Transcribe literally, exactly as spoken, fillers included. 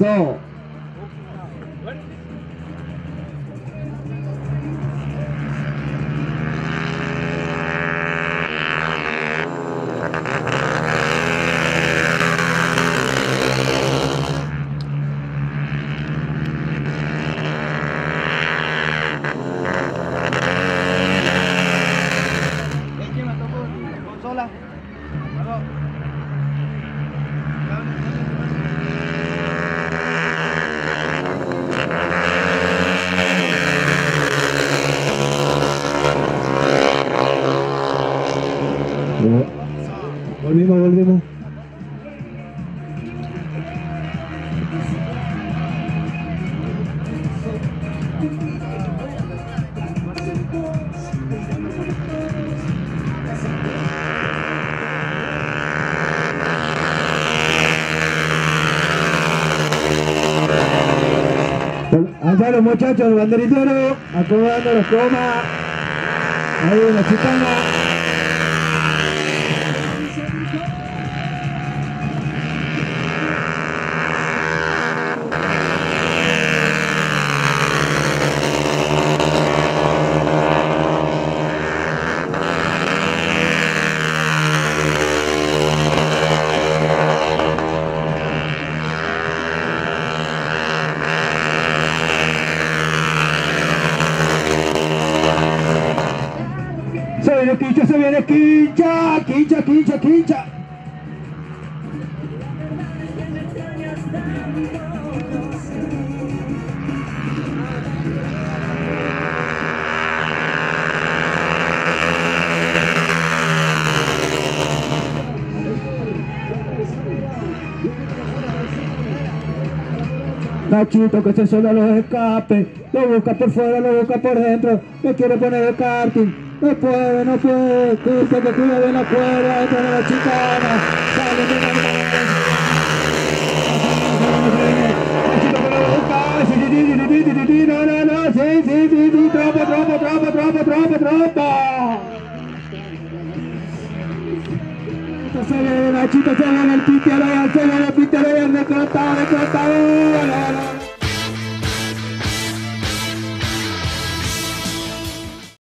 Eso. Volvimos, volvimos. Allá los muchachos del banderitero, acomodando los comas. Ahí la chicana. Se viene quincha, se viene quincha, quincha, quincha, quincha. Nachito que se suena los escapes, lo busca por fuera, lo busca por dentro, me quiere poner el karting. No puede, no puede, dice que cuida de la cuerda, entra de la chicana, sale de la no, no, no, sí, sí, sí, sí, tropa, tropa, tropa, tropa, tropa, tropa. Se viene Nachito, se viene el Piti, se viene el Piti, se viene el reclutado, reclutado,